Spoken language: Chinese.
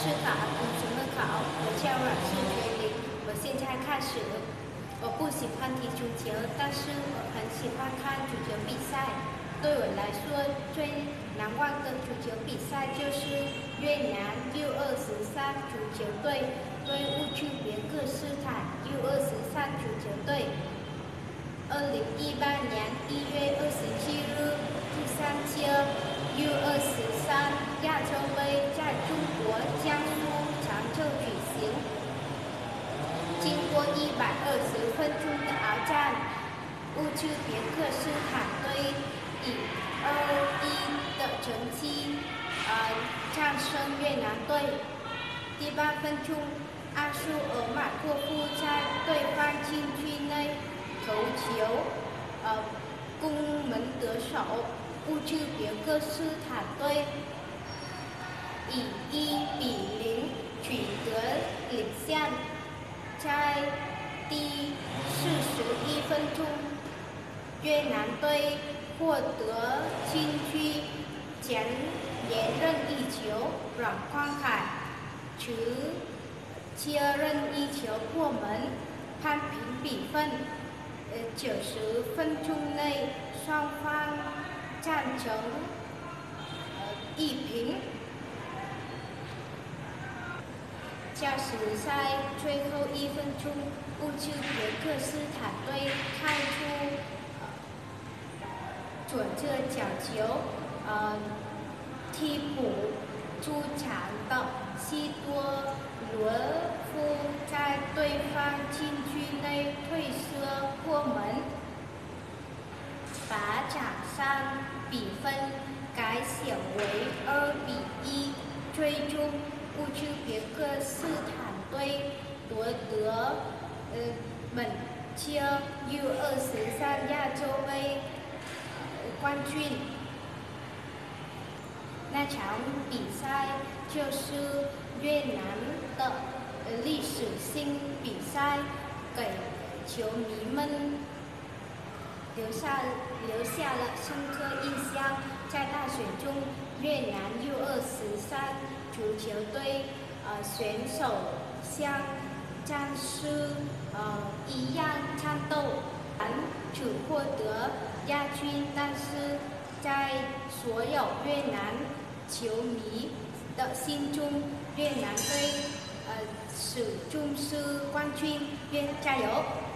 是法，不怎么考。我叫阮氏学玲，我现在开始。我不喜欢踢足球，但是我很喜欢看足球比赛。对我来说，最难忘的足球比赛就是越南 U23足球队对乌兹别克斯坦 U23足球队。2018年1月27日，第3届 U23亚洲杯在中国江苏常州举行。经过120分钟的鏖战，乌兹别克斯坦队以2-1的成绩战胜越南队。第8分钟，阿苏尔马托夫在对方禁区内头球，攻门得手，乌兹别克斯坦队以1-0取得领先。在第41分钟，越南队获得禁区前连任意球，阮光海持接任意球破门，扳平比分。90分钟内，双方战成1平。加时赛最后1分钟，乌兹别克斯坦队开出左侧角球，替补出场的西多罗夫在对方禁区内推射破门，把场上比分改写为2-1，最终乌兹别克斯坦队夺得本届 U23亚洲杯冠军。那场比赛就是越南的历史性比赛，给球迷们留下了深刻印象。在大选中，越南 U23足球队选手像战士一样战斗，只获得亚军，但是在所有越南球迷的心中，越南队始终是冠军，加油！